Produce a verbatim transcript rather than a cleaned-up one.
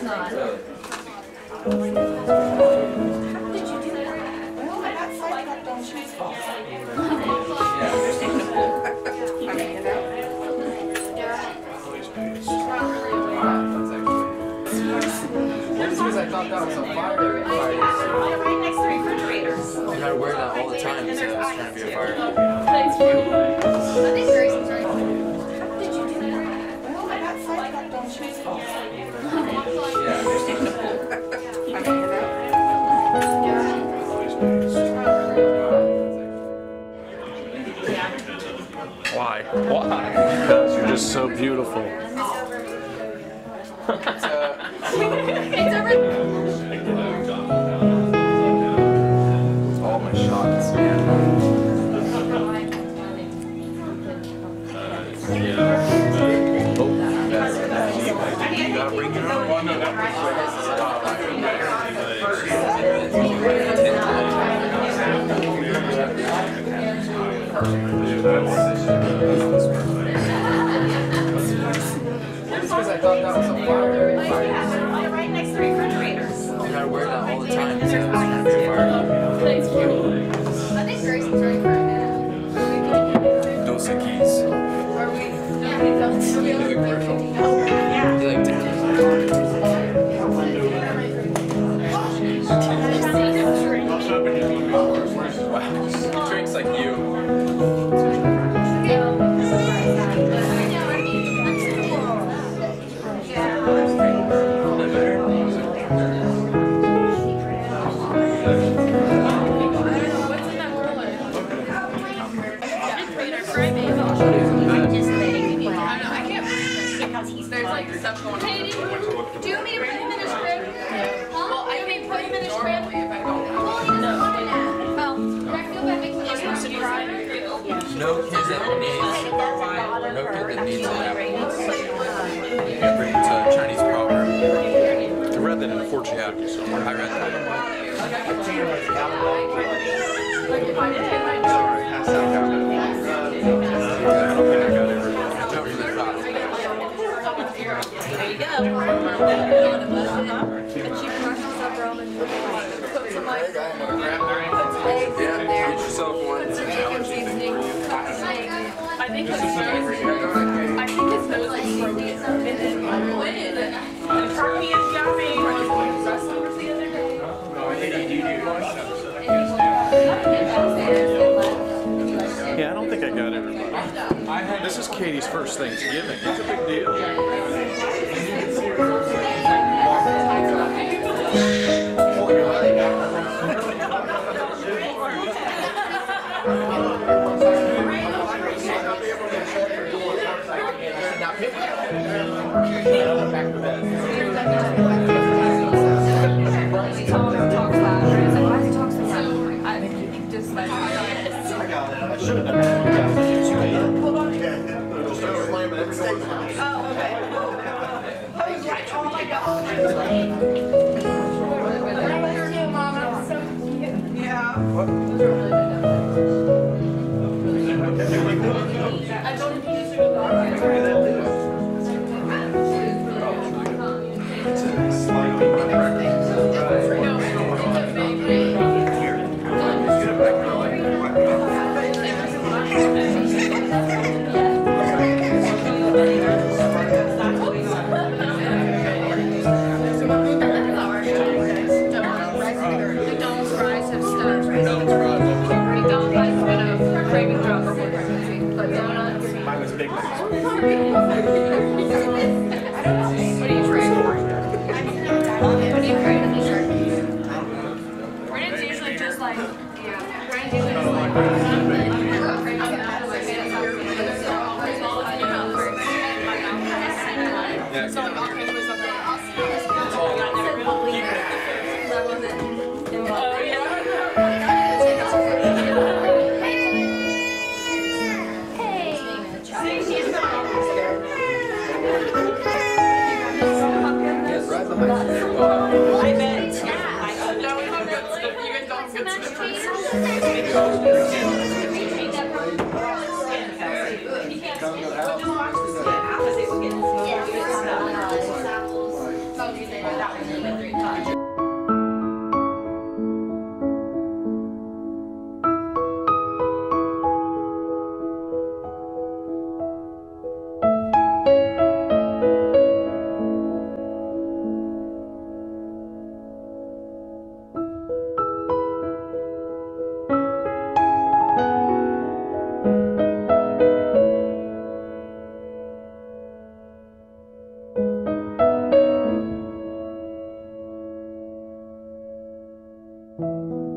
not. Because I thought that was a fire. Right next to the refrigerators. I gotta wear that all the time because I was trying to be a fire. Thanks for I think Grayson's right. How did you do that? Well, I got five up on shoes. Yeah. Why? Why? Because you're just so beautiful. It's, uh, It's over. all my shots. Yeah. Oh, you gotta bring your own. Because I thought that was a fire. Right next to the refrigerators. I gotta wear that all the time because I was trying to be a fire. Thanks for I think Grayson's right for Dos keys. Are we? Yeah, we don't. You like commercial? Yeah. You like to Wow. Drinks like you. There's like stuff going on. Katie, do you want me to put him in his crib? Huh? Well, I mean, put him in his crib. Well, he doesn't want to nap. Well, I feel bad making him supposed to cry. No kid that needs, no kid that needs a nap. You bring it to a Chinese proverb. I read that in a fortune cookie somewhere. I read that. There you go. Put some like, put some eggs in there. Get yourself one. Put some chicken seasoning. I think his nose, I think his nose is slowly getting in. The turkey is yummy. Wrestlers the other day. Yeah, I don't think I got everybody. This is Katie's first Thanksgiving. It's a big deal. Yeah. that was really great touch. Thank you.